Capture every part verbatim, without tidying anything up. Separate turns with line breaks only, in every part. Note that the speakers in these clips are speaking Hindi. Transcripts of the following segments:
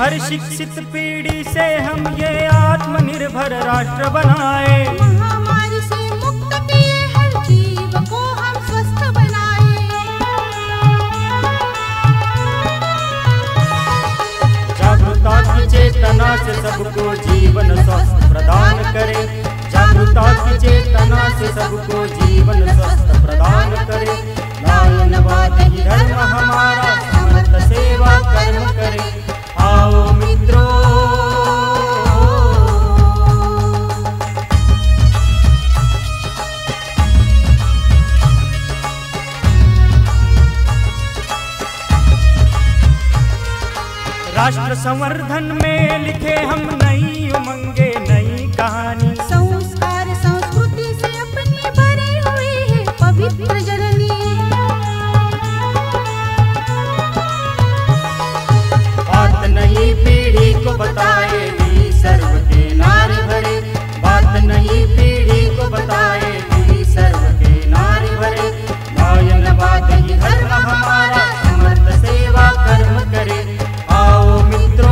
हर शिक्षित पीढ़ी से हम ये आत्मनिर्भर राष्ट्र बनाए।
महामारी से मुक्त किए हर जीव को हम स्वस्थ बनाए।
जागरूकता की चेतना से सबको जीवन स्वस्थ प्रदान करे। जागरूकता की चेतना से सबको जीवन स्वस्थ प्रदान करे। नायनवाद ही धर्म हमारा, समर्थ सेवा कर्म करे। आओ मित्रों, राष्ट्र संवर्धन में लिखे हम नई उमंगे, नई कहानी।
संस्कार संस्कृति से अपनी भरी हुई है पवित्र जननी।
बात नई पीढ़ी को बताएगी, सर्व के नारी भरे। बात नई पीढ़ी को बताएगी, सर्व के नारी भरे। नायनवाद ही धर्म हमारा, समर्थ सेवा कर्म करे। आओ मित्रों,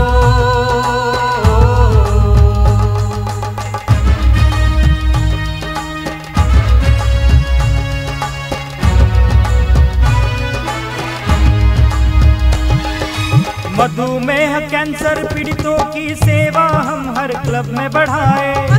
मधुमेह कैंसर पीड़ितों की सेवा हम हर क्लब में बढ़ाए।